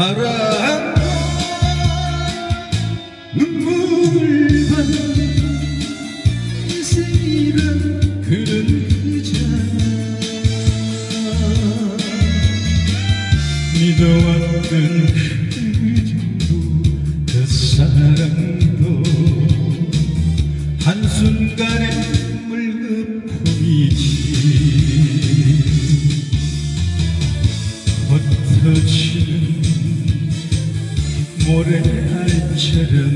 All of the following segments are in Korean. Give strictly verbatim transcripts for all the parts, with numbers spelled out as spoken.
사랑과 눈물을 받는 인생이란 그런 그잖아. 믿어왔던 그 정도 그 사랑도 한순간의 물거품이지. 흩어지는 모래알처럼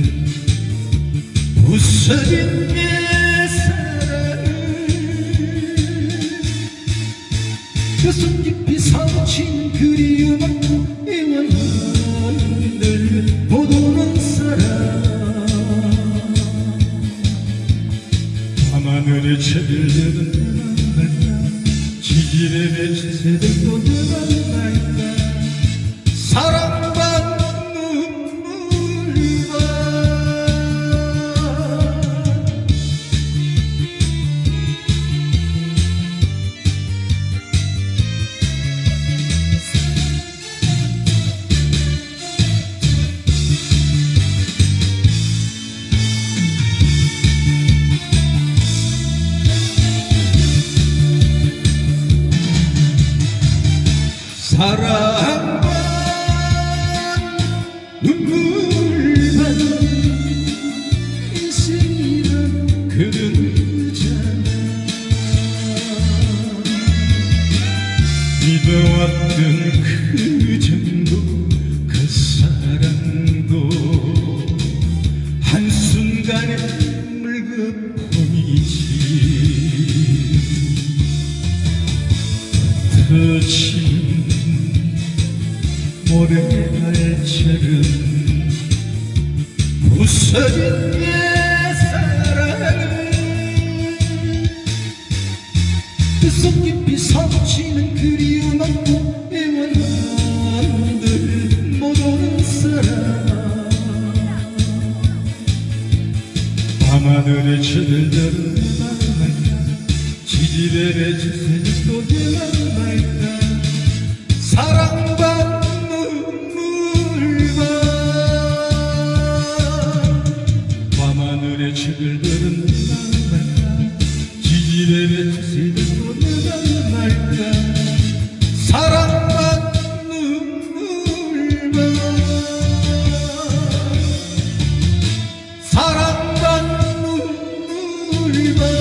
부서진 내 사랑을 가슴 깊이 사무친 그리움 안고 애원하는 늘 못 오는 사랑. 밤하늘에 철들은 날까 지질의 배새들도 되만 날까. 사랑과 눈물과 사랑과 눈물만 인생이란 그런 거잖아. 믿어왔던 그 정도 그 사랑도 한순간의 물거품이지. 터진 모래알처럼 부서진 내 사랑을 뱃속 깊이 사무치는 그리움 안고 애원한들 못 오는 사랑. 밤하늘에 철들은 말까 지질의 배새도 되만 말까. 사랑과 눈물과 밤하늘에 철들은 말까 지질의 배새도 되만 말까. 사랑과 눈물과 사랑과 눈물과